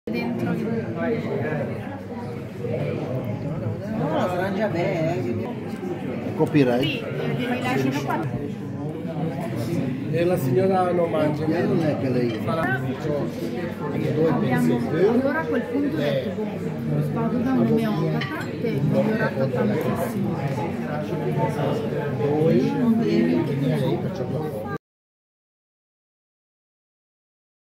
Dentro No, la frangia beh, Copyright. sì, li lasciano qua. E la signora non mangia. Non è che lei Abbiamo allora a quel punto detto, boh, vado da un omeopata che è migliorato tantissimo. Noi, perciò